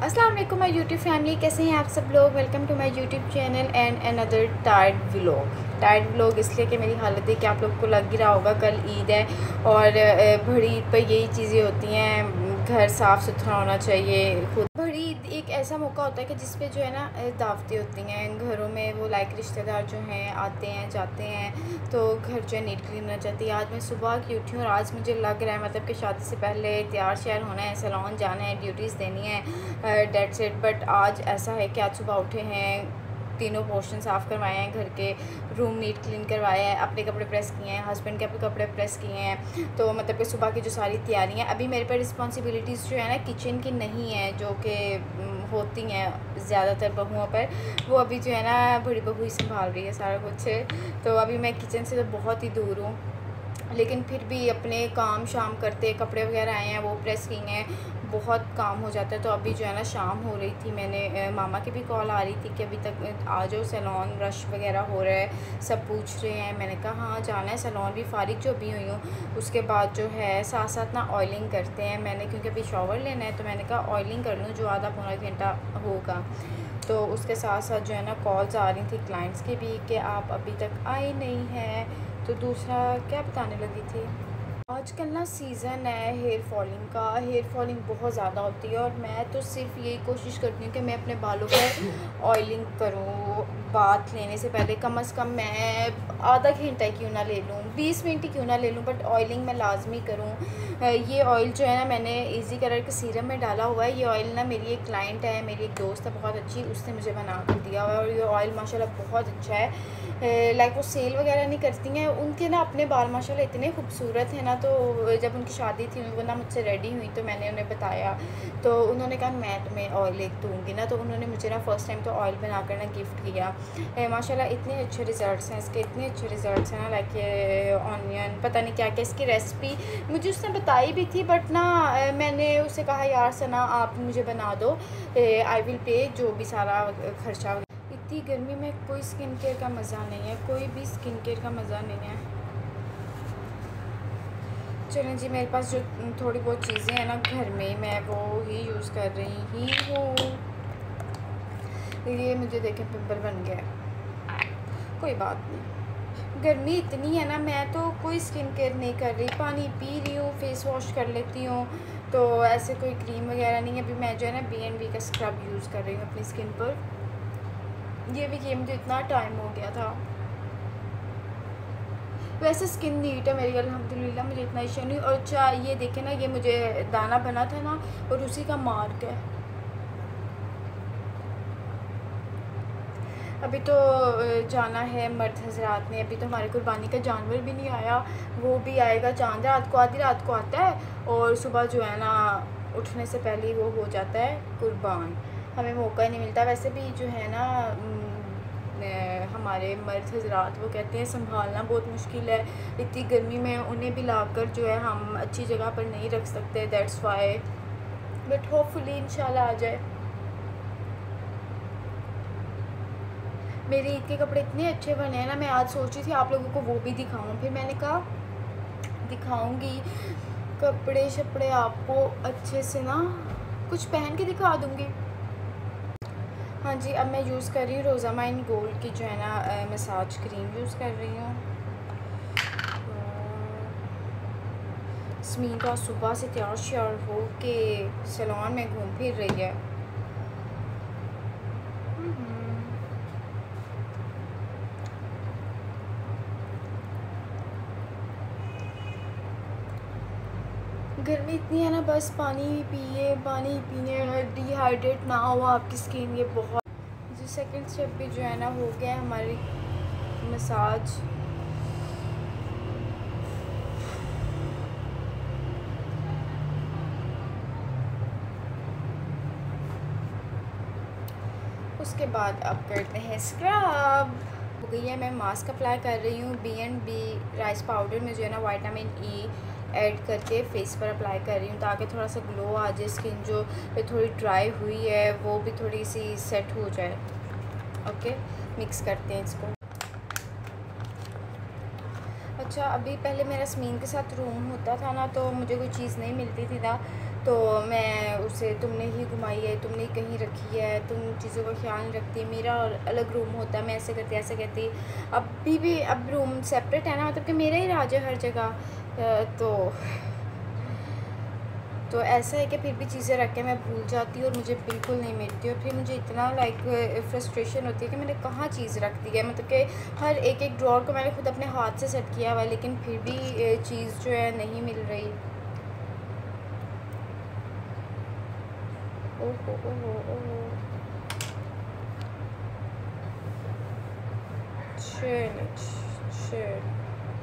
अस्सलाम वालेकुम my YouTube family, कैसे हैं आप सब लोग। Welcome to my YouTube channel and another tired vlog. इसलिए कि मेरी हालत है कि आप लोग को लग ही रहा होगा कल ईद है और बड़ी ईद पर यही चीज़ें होती हैं, घर साफ़ सुथरा होना चाहिए। खुद बड़ी ईद एक ऐसा मौका होता है कि जिस पे जो है ना दावतें होती हैं घरों में, वो लाइक रिश्तेदार जो हैं आते हैं जाते हैं, तो घर जो है नीट क्लीन होना चाहती है। आज मैं सुबह की उठी हूँ और आज मुझे लग रहा है मतलब कि शादी से पहले तैयार श्यार होना है, सैलून जाना है, ड्यूटीज़ देनी है, डेट्स इट। बट आज ऐसा है कि आज सुबह उठे हैं, तीनों पोर्शन साफ़ करवाए हैं, घर के रूम नीट क्लीन करवाया है, अपने कपड़े प्रेस किए हैं, हस्बैंड के अपने कपड़े प्रेस किए हैं। तो मतलब कि सुबह की जो सारी तैयारियां, अभी मेरे पर रिस्पॉन्सिबिलिटीज़ जो है ना किचन की नहीं है, जो कि होती हैं ज़्यादातर बहुओं पर, वो अभी जो है ना बड़ी बहू ही संभाल रही है सारा कुछ। तो अभी मैं किचन से तो बहुत ही दूर हूँ, लेकिन फिर भी अपने काम शाम करते, कपड़े वगैरह आए हैं वो प्रेस किए हैं, बहुत काम हो जाता है। तो अभी जो है ना शाम हो रही थी, मैंने मामा की भी कॉल आ रही थी कि अभी तक आ जाओ, सैलून रश वगैरह हो रहा है, सब पूछ रहे हैं। मैंने कहा हाँ जाना है सैलून भी, फारिग जो अभी हुई हूँ उसके बाद जो है साथ साथ ना ऑयलिंग करते हैं मैंने, क्योंकि अभी शॉवर लेना है। तो मैंने कहा ऑयलिंग कर लूँ जो आधा पौना घंटा होगा। तो उसके साथ साथ जो है ना कॉल्स आ रही थी क्लाइंट्स की भी कि आप अभी तक आए नहीं हैं। तो दूसरा क्या बताने लगी थी, आजकल ना सीज़न है हेयर फॉलिंग का, हेयर फॉलिंग बहुत ज़्यादा होती है और मैं तो सिर्फ यही कोशिश करती हूँ कि मैं अपने बालों पर ऑयलिंग करूँ। बात लेने से पहले कम से कम मैं आधा घंटा ही क्यों ना ले लूँ, 20 मिनट ही क्यों ना ले लूँ, बट ऑयलिंग मैं लाजमी करूँ। ये ऑयल जो है ना मैंने इजी कलर के सीरम में डाला हुआ है। ये ऑयल ना मेरी एक क्लाइंट है, मेरी एक दोस्त है बहुत अच्छी, उसने मुझे बना कर दिया हुआ है और ये ऑयल माशाल्लाह बहुत अच्छा है। लाइक वो सेल वगैरह नहीं करती हैं, उनके ना अपने बाल माशाल्लाह इतने खूबसूरत हैं ना। तो जब उनकी शादी थी वो ना मुझसे रेडी हुई तो मैंने उन्हें बताया, तो उन्होंने कहा मैं तुम्हें ऑयल एक दूँगी ना। तो उन्होंने मुझे ना फ़र्स्ट टाइम तो ऑयल बना कर ना गिफ्ट किया। माशाल्लाह इतने अच्छे रिज़ल्ट्स हैं इसके, इतने अच्छे रिज़ल्ट्स हैं ना। लाइक ये ऑनियन पता नहीं क्या क्या इसकी रेसिपी मुझे उसने बताई भी थी, बट ना मैंने उससे कहा यार सना आप मुझे बना दो, आई विल पे जो भी सारा खर्चा। इतनी गर्मी में कोई स्किन केयर का मज़ा नहीं है, कोई भी स्किन केयर का मज़ा नहीं है। चलें जी, मेरे पास जो थोड़ी बहुत चीज़ें हैं ना घर में, मैं वो ही यूज़ कर रही ही हूँ। ये मुझे देखें पिंपल बन गया, कोई बात नहीं, गर्मी इतनी है ना, मैं तो कोई स्किन केयर नहीं कर रही, पानी पी रही हूँ, फेस वॉश कर लेती हूँ। तो ऐसे कोई क्रीम वगैरह नहीं है। अभी मैं जो है ना B&B का स्क्रब यूज़ कर रही हूँ अपनी स्किन पर। ये भी कि मुझे इतना टाइम हो गया था। वैसे स्किन नीट है मेरी अल्हम्दुलिल्लाह, मुझे इतना इशू नहीं। और अच्छा ये देखें ना, ये मुझे दाना बना था ना और उसी का मार्क है। अभी तो जाना है मर्द हजरात में, अभी तो हमारे कुर्बानी का जानवर भी नहीं आया, वो भी आएगा चांद रात को, आधी रात को आता है और सुबह जो है ना उठने से पहले ही वो हो जाता है कुर्बान, हमें मौका ही नहीं मिलता। वैसे भी जो है ना हमारे मर्द हजरात वो कहते हैं संभालना बहुत मुश्किल है, इतनी गर्मी में उन्हें भी लाकर जो है हम अच्छी जगह पर नहीं रख सकते, दैट्स वाई। बट होपफुली इंशाल्लाह आ जाए। मेरे ईद के कपड़े इतने अच्छे बने हैं ना, मैं आज सोची थी आप लोगों को वो भी दिखाऊं, फिर मैंने कहा दिखाऊंगी कपड़े शपड़े आपको अच्छे से ना, कुछ पहन के दिखा दूंगी। हाँ जी, अब मैं यूज़ कर रही हूँ रोज़ामाइन गोल्ड की जो है ना मसाज क्रीम यूज़ कर रही हूँ। स्मीता सुबह से तैयार श्यार हो के सैलून में घूम फिर रही है। गर्मी इतनी है ना, बस पानी पिए, पानी पीने, डिहाइड्रेट ना हो आपकी स्किन। ये बहुत जो सेकंड स्टेप भी जो है ना हो गया हमारी मसाज। उसके बाद अब करते हैं स्क्रब। हो गई है, मैं मास्क अप्लाई कर रही हूँ B&B राइस पाउडर में जो है ना विटामिन E ऐड करके फेस पर अप्लाई कर रही हूँ, ताकि थोड़ा सा ग्लो आ जाए, स्किन जो थोड़ी ड्राई हुई है वो भी थोड़ी सी सेट हो जाए। ओके, मिक्स करते हैं इसको। अच्छा, अभी पहले मेरा स्मीन के साथ रूम होता था ना, तो मुझे कोई चीज़ नहीं मिलती थी ना, तो मैं उसे तुमने ही घुमाई है, तुमने ही कहीं रखी है, तुम चीज़ों का ख्याल नहीं रखती, मेरा अलग रूम होता है, मैं ऐसे करती ऐसे कहती। अभी भी अब रूम सेपरेट है ना, मतलब कि मेरा ही राज है हर जगह। तो ऐसा है कि फिर भी चीज़ें रख के मैं भूल जाती हूँ और मुझे बिल्कुल नहीं मिलती, और फिर मुझे इतना फ्रस्ट्रेशन होती है कि मैंने कहाँ चीज़ रख दी है। मतलब कि हर एक एक ड्रॉर को मैंने खुद अपने हाथ से सेट किया हुआ है, लेकिन फिर भी चीज़ जो है नहीं मिल रही। ओहो ओहो ओहो। चल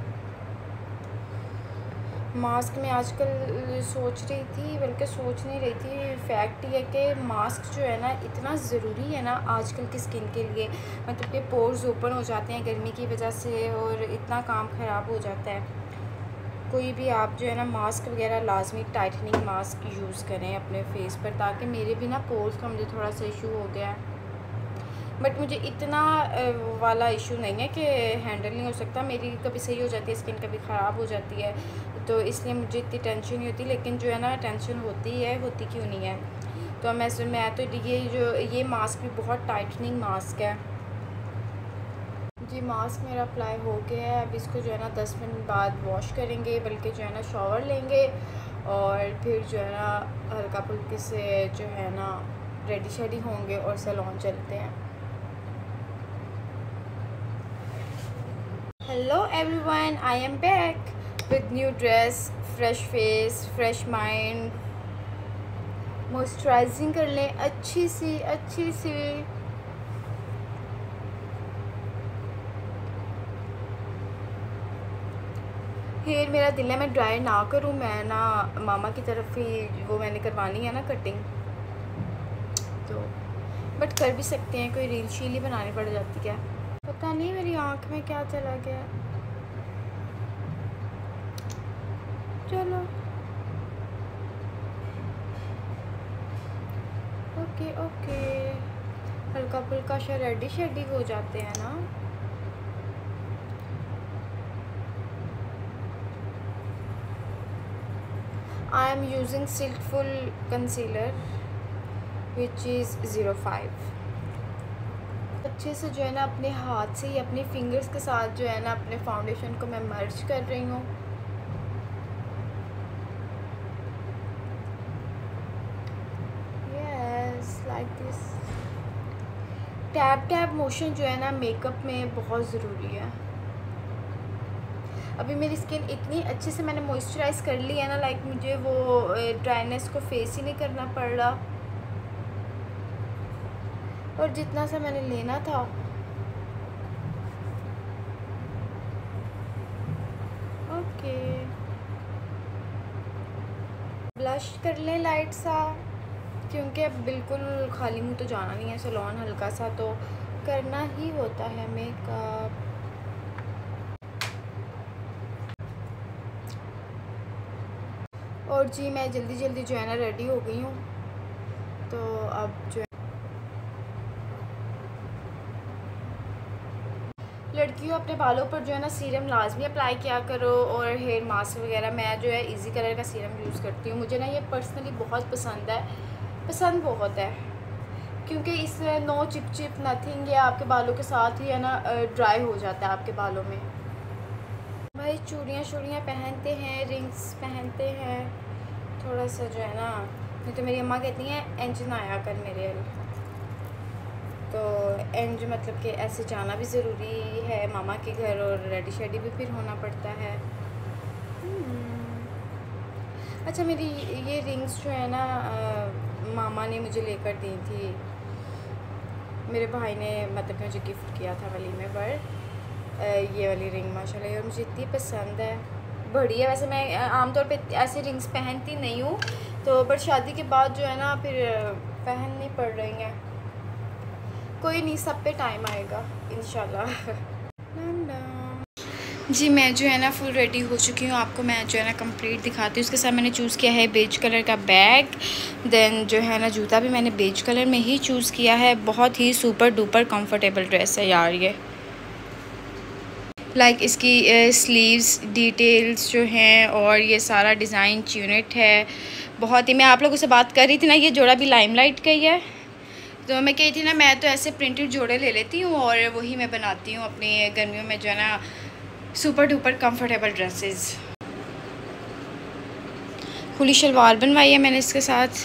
मास्क में आजकल सोच रही थी, बल्कि सोच नहीं रही थी, फैक्ट ये है कि मास्क जो है ना इतना ज़रूरी है ना आजकल की स्किन के लिए। मतलब कि पोर्स ओपन हो जाते हैं गर्मी की वजह से और इतना काम ख़राब हो जाता है। कोई भी आप जो है ना मास्क वगैरह लाजमी टाइटनिंग मास्क यूज़ करें अपने फेस पर, ताकि मेरे भी ना पोर्स का मुझे थोड़ा सा इशू हो गया है। बट मुझे इतना वाला इशू नहीं है कि हैंडल नहीं हो सकता। मेरी कभी सही हो जाती है स्किन, कभी ख़राब हो जाती है, तो इसलिए मुझे इतनी टेंशन नहीं होती। लेकिन जो है ना टेंशन होती है, होती क्यों नहीं है। तो मैं तो ये मास्क भी बहुत टाइटनिंग मास्क है जी। मास्क मेरा अप्लाई हो गया है। अब इसको जो है ना 10 मिनट बाद वॉश करेंगे, बल्कि जो है ना शावर लेंगे और फिर जो है ना हल्का फुल्के से जो है ना रेडी शेडी होंगे और सैलून चलते हैं। Hello everyone, I am back with new dress, fresh face, fresh mind. Moisturizing कर लें अच्छी सी। हेयर मेरा दिल है मैं ड्राई ना करूं, मैं ना मामा की तरफ ही वो मैंने करवानी है ना कटिंग, तो बट कर भी सकते हैं, कोई रील शील ही बनानी पड़ जाती है। पता नहीं मेरी आँख में क्या चला गया। चलो ओके ओके, हल्का फुल्का सा रेडी शेडी हो जाते हैं ना। I am using silkful concealer which is 05। अच्छे से जो है ना अपने हाथ से ही अपने फिंगर्स के साथ जो है ना अपने फाउंडेशन को मैं मर्ज कर रही हूँ। Yes like this. Tap motion जो है ना मेकअप में बहुत ज़रूरी है। अभी मेरी स्किन इतनी अच्छे से मैंने मॉइस्चराइज़ कर ली है ना, लाइक मुझे वो ड्राइनेस को फेस ही नहीं करना पड़ रहा, और जितना सा मैंने लेना था। ओके ब्लश कर लें लाइट सा, क्योंकि अब बिल्कुल खाली मुंह तो जाना नहीं है सैलून, हल्का सा तो करना ही होता है मेकअप। और जी मैं जल्दी जल्दी जो है ना रेडी हो गई हूँ, तो अब जो लड़कियों अपने बालों पर जो है ना सीरम लाजमी अप्लाई किया करो, और हेयर मास्क वगैरह मैं जो है इजी कलर का सीरम यूज़ करती हूँ। मुझे ना ये पर्सनली बहुत पसंद है, पसंद बहुत है, क्योंकि इसमें नो चिप चिप नथिंग, ये आपके बालों के साथ ही है ना ड्राई हो जाता है आपके बालों में। भाई चूड़ियाँ पहनते हैं, रिंग्स पहनते हैं, थोड़ा सा जो है ना, नहीं तो मेरी अम्मा कहती हैं इंज ना आया कर मेरे, तो इंज मतलब कि ऐसे जाना भी ज़रूरी है मामा के घर, और रेडी शेडी भी फिर होना पड़ता है। अच्छा मेरी ये रिंग्स जो है ना मामा ने मुझे लेकर दी थी, मेरे भाई ने मतलब मुझे गिफ्ट किया था वलीमे पर। ये वाली रिंग माशाल्लाह और मुझे इतनी पसंद है, बड़ी है। वैसे मैं आमतौर पे ऐसी रिंग्स पहनती नहीं हूँ, तो बट शादी के बाद जो है ना फिर पहननी पड़ रही हैं। कोई नहीं, सब पे टाइम आएगा इंशाल्लाह। जी मैं जो है ना फुल रेडी हो चुकी हूँ, आपको मैं जो है ना कंप्लीट दिखाती हूँ। उसके साथ मैंने चूज़ किया है बेज कलर का बैग, देन जो है ना जूता भी मैंने बेज कलर में ही चूज़ किया है। बहुत ही सुपर डुपर कंफर्टेबल ड्रेस है यार ये, लाइक इसकी स्लीव्स डिटेल्स जो हैं और ये सारा डिज़ाइन यूनिट है बहुत ही, मैं आप लोगों से बात कर रही थी ना, ये जोड़ा भी लाइमलाइट का ही है। तो मैं कही थी ना, मैं तो ऐसे प्रिंटेड जोड़े ले लेती हूँ और वही मैं बनाती हूँ अपनी गर्मियों में जो है ना सुपर डुपर कंफर्टेबल ड्रेसेस। खुली शलवार बनवाई है मैंने इसके साथ।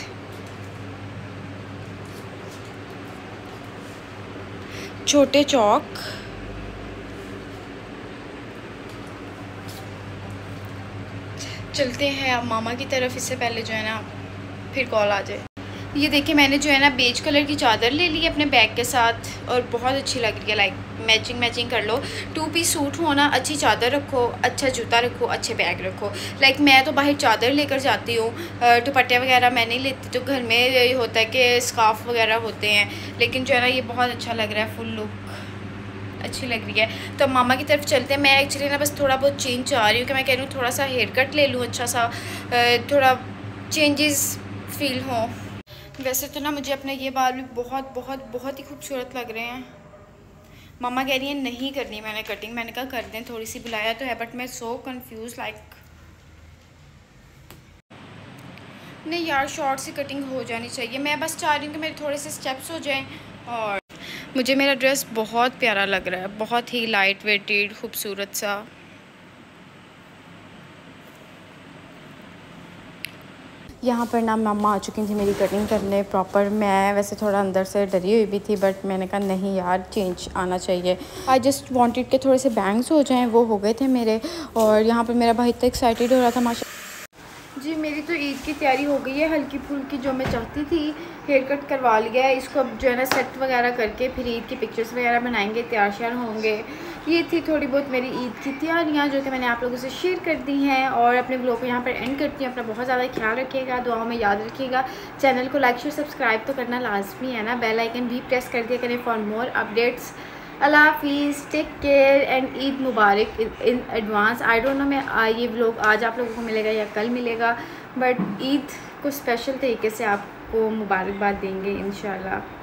छोटे चौक, चलते हैं अब मामा की तरफ, इससे पहले जो है ना फिर कॉल आ जाए। ये देखिए मैंने जो है ना बेज कलर की चादर ले ली है अपने बैग के साथ और बहुत अच्छी लग रही है। लाइक मैचिंग कर लो, 2 पीस सूट हो ना, अच्छी चादर रखो, अच्छा जूता रखो, अच्छे बैग रखो। लाइक मैं तो बाहर चादर लेकर जाती हूँ, दुपट्टे वगैरह मैं नहीं लेती, तो घर में ये होता है कि स्कार्फ वगैरह होते हैं। लेकिन जो है ना ये बहुत अच्छा लग रहा है, फुल लुक अच्छी लग रही है। तो मामा की तरफ चलते हैं। मैं एक्चुअली ना बस थोड़ा बहुत चेंज चाह रही हूँ कि मैं कह रही हूँ थोड़ा सा हेयर कट ले लूँ, अच्छा सा थोड़ा चेंजेस फील हों। वैसे तो ना मुझे अपने ये बाल भी बहुत ही खूबसूरत लग रहे हैं। मामा कह रही है नहीं करनी मैंने कटिंग, मैंने कहा कर दें, थोड़ी सी बुलाया तो है, बट मैं सो कंफ्यूज लाइक नहीं यार, शॉर्ट सी कटिंग हो जानी चाहिए। मैं बस चाह रही हूँ कि मेरे थोड़े से स्टेप्स हो जाएं। और मुझे मेरा ड्रेस बहुत प्यारा लग रहा है, बहुत ही लाइट वेटेड खूबसूरत सा। यहाँ पर ना मामा आ चुकी थी मेरी कटिंग करने प्रॉपर। मैं वैसे थोड़ा अंदर से डरी हुई भी थी, बट मैंने कहा नहीं यार चेंज आना चाहिए। आई जस्ट वांटेड के थोड़े से बैंग्स हो जाएं, वो हो गए थे मेरे। और यहाँ पर मेरा भाई इतना एक्साइटेड हो रहा था माशा जी। मेरी तो ईद की तैयारी हो गई है हल्की फुल्की, जो मैं चाहती थी। हेयर कट करवा लिया है, इसको अब जो है ना सेट वगैरह करके फिर ईद की पिक्चर्स वगैरह बनाएंगे, तैयार श्यार होंगे। ये थी थोड़ी बहुत मेरी ईद की तैयारियां जो कि मैंने आप लोगों से शेयर कर दी हैं। और अपने व्लॉग को यहाँ पर एंड करती हूँ। अपना बहुत ज़्यादा ख्याल रखिएगा, दुआओं में याद रखिएगा। चैनल को लाइक शेयर सब्सक्राइब तो करना लाजमी है ना, बेल आइकन भी प्रेस कर दिया करें फॉर मोर अपडेट्स। अल्लाह हाफिज़, टेक केयर एंड ईद मुबारक in advance. I don't know मैं ये व्लॉग आज आप लोगों को मिलेगा या कल मिलेगा, बट ईद को स्पेशल तरीके से आपको मुबारकबाद देंगे इंशाल्लाह।